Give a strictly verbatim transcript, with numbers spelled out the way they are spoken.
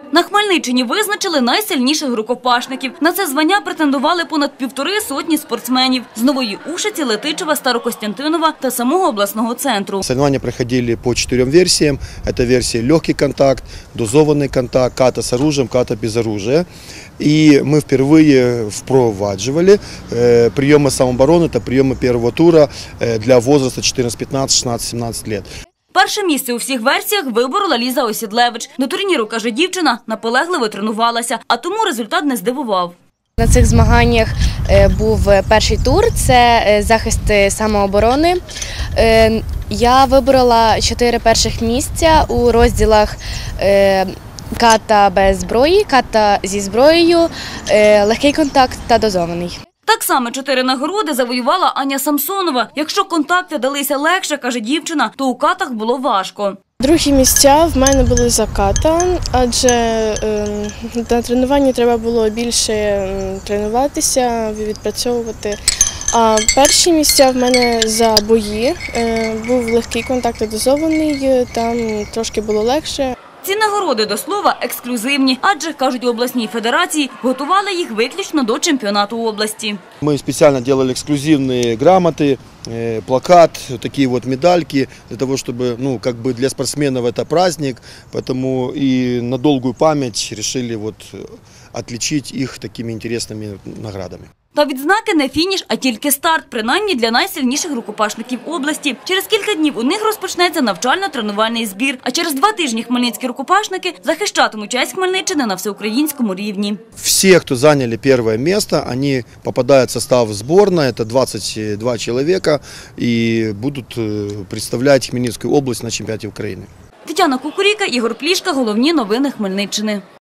На Хмельниччині визначили найсильніших рукопашників. На це звання претендували понад півтори сотні спортсменів з Нової Ушиці, Летичева, Старокостянтинова та самого обласного центру. Соревнования проходили по четырем версиям. Это версия легкий контакт, дозованный контакт, ката с оружием, ката без оружия. И мы впервые впровадживали приемы самообороны, это приемы первого тура для возраста четырнадцать, пятнадцать, шестнадцать, семнадцать лет. Перше місце у всіх версіях виборола Ліза Осідлевич. До турніру, каже дівчина, наполегливо тренувалася, а тому результат не здивував. На цих змаганнях був перший тур – це захист самооборони. Я виборола чотири перших місця у розділах ката без зброї, ката зі зброєю, легкий контакт та дозований. Так само чотири нагороди завоювала Аня Самсонова. Якщо контакти далися легше, каже дівчина, то у катах було важко. Другі місця в мене були за ката, адже е, на тренуванні треба було більше тренуватися, відпрацьовувати. А перші місця в мене за бої. Е, був легкий контакт дозований, там трошки було легше. Ці нагороди, до слова, ексклюзивні, адже, кажуть у обласній федерації, готували їх виключно до чемпіонату області. Мы специально делали эксклюзивные грамоты, плакат, такие вот медальки, для того, чтобы, ну, как бы для спортсменов это праздник, поэтому и на долгую память решили вот отличить их такими интересными наградами. Та відзнаки не фініш, а тільки старт, принаймні для найсильніших рукопашників області. Через кілька днів у них розпочнеться навчально-тренувальний збір, а через два тижні хмельницькі рукопашники захищатимуть честь Хмельниччини на всеукраїнському рівні. Все, кто заняли первое место, они попадают в состав сборной, это двадцать два человека, и будут представлять Хмельницкую область на чемпионате Украины. Тетяна Кукуріка, Ігор Плішка. Головні новини Хмельниччини.